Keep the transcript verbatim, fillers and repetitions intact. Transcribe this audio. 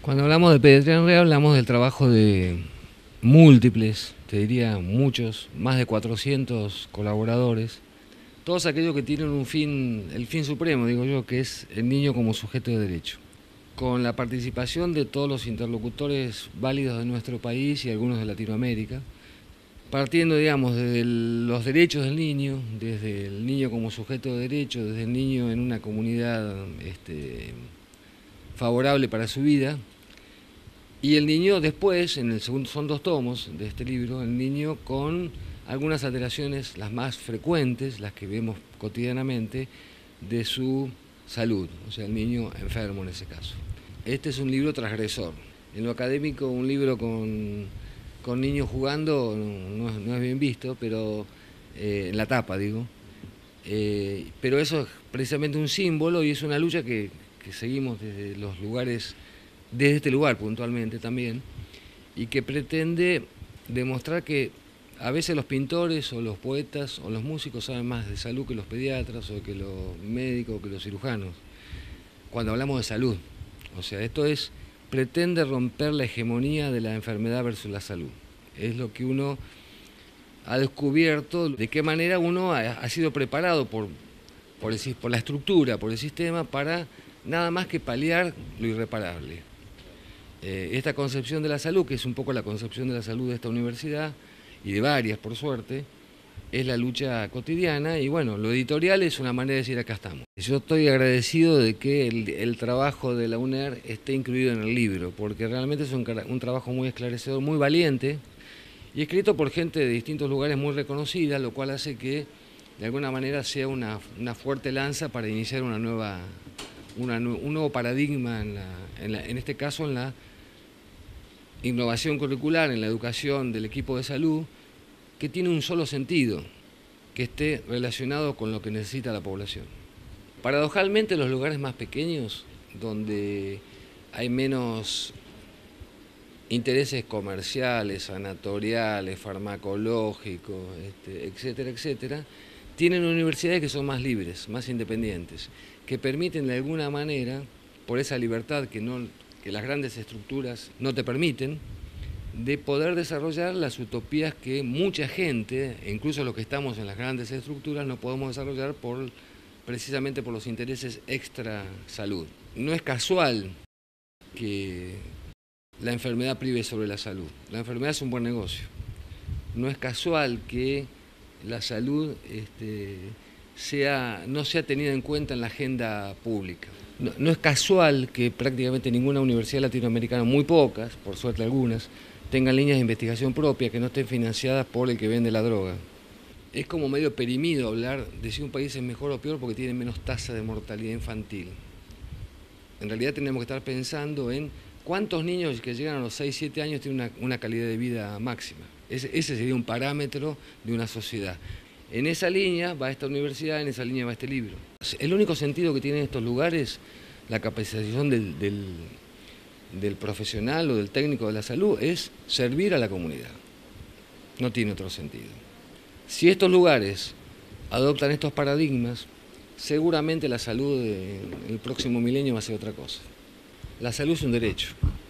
Cuando hablamos de pediatría en red hablamos del trabajo de múltiples, te diría muchos, más de cuatrocientos colaboradores, todos aquellos que tienen un fin, el fin supremo, digo yo, que es el niño como sujeto de derecho. Con la participación de todos los interlocutores válidos de nuestro país y algunos de Latinoamérica, partiendo, digamos, desde los derechos del niño, desde el niño como sujeto de derecho, desde el niño en una comunidad este, favorable para su vida, y el niño después, en el segundo, son dos tomos de este libro, el niño con algunas alteraciones, las más frecuentes, las que vemos cotidianamente, de su salud, o sea, el niño enfermo en ese caso. Este es un libro transgresor. En lo académico, un libro con, con niños jugando no, no, no es bien visto, pero eh, en la tapa, digo. Eh, pero eso es precisamente un símbolo y es una lucha que, que seguimos desde los lugares, desde este lugar puntualmente también, y que pretende demostrar que a veces los pintores o los poetas o los músicos saben más de salud que los pediatras o que los médicos o que los cirujanos, cuando hablamos de salud. O sea, esto es, pretende romper la hegemonía de la enfermedad versus la salud. Es lo que uno ha descubierto, de qué manera uno ha, ha sido preparado por, por, el, por la estructura, por el sistema, para nada más que paliar lo irreparable. Eh, esta concepción de la salud, que es un poco la concepción de la salud de esta universidad, y de varias por suerte, es la lucha cotidiana y bueno, lo editorial es una manera de decir acá estamos. Yo estoy agradecido de que el, el trabajo de la U N E R esté incluido en el libro, porque realmente es un, un trabajo muy esclarecedor, muy valiente, y escrito por gente de distintos lugares muy reconocida, lo cual hace que de alguna manera sea una, una fuerte lanza para iniciar una nueva, una, un nuevo paradigma, en, la, en, la, en este caso en la innovación curricular, en la educación del equipo de salud, que tiene un solo sentido, que esté relacionado con lo que necesita la población. Paradojalmente, los lugares más pequeños, donde hay menos intereses comerciales, sanatoriales, farmacológicos, este, etcétera, etcétera, tienen universidades que son más libres, más independientes, que permiten de alguna manera, por esa libertad que, no, que las grandes estructuras no te permiten, de poder desarrollar las utopías que mucha gente, incluso los que estamos en las grandes estructuras, no podemos desarrollar por, precisamente por los intereses extra salud. No es casual que la enfermedad prive sobre la salud. La enfermedad es un buen negocio. No es casual que la salud este, sea, no sea tenida en cuenta en la agenda pública. No, no es casual que prácticamente ninguna universidad latinoamericana, muy pocas, por suerte algunas, tengan líneas de investigación propia que no estén financiadas por el que vende la droga. Es como medio perimido hablar de si un país es mejor o peor porque tiene menos tasa de mortalidad infantil. En realidad tenemos que estar pensando en cuántos niños que llegan a los seis, siete años tienen una, una calidad de vida máxima. Ese, ese sería un parámetro de una sociedad. En esa línea va esta universidad, en esa línea va este libro. El único sentido que tienen estos lugares, la capacitación del, del del profesional o del técnico de la salud, es servir a la comunidad. No tiene otro sentido. Si estos lugares adoptan estos paradigmas, seguramente la salud del próximo milenio va a ser otra cosa. La salud es un derecho.